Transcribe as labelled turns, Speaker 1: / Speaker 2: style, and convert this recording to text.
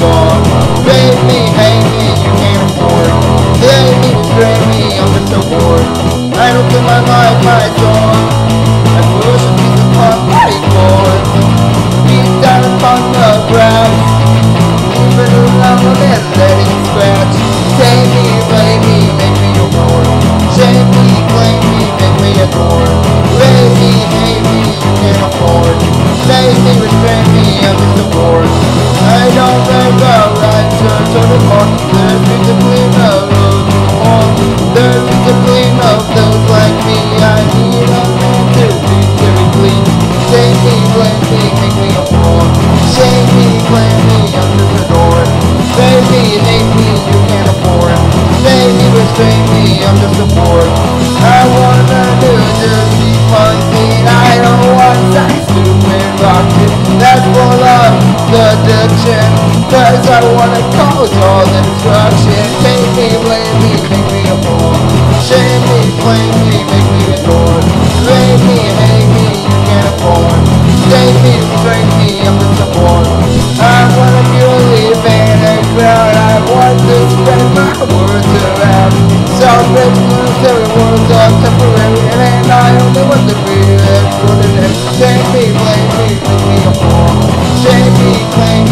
Speaker 1: song. Rape me, hate me, you can't afford. Slay me, betray me, I'm just so bored. I don't feel my life, my song. I push a piece of punk body chords. Beat down upon the ground. Leave it alone and let it scratch. Take me, play me, make me a whore. Shame me, claim me, make me a door. Rape me, hate me, you can't afford. Slay me, betray me, I'm just a bored. I don't break the right church or the bar. There's discipline of those who want. There's discipline of those like me. I need a man to be very clean. Shame me, blame me, make me a whore. Shame me, blame me, I'm just adored. Slay me, hate me, you can't afford. Slay me, restrain me, I'm just a bored. I wanna do dirty fun thing. I don't want that stupid rocket that's full of the addiction. Cause I wanna cause all the destruction. Take me, blame me, make me a fool. Shame me, blame me, make me adored. Rape me, hate me, you can't afford. Slay me, restrain me, I'm just a bored. I wanna purely fan a crowd. I want to spread my words around. Celebrate military words are temporary, and I only want to be extraordinary. Shame me, blame me, make me a fool. Shame me, claim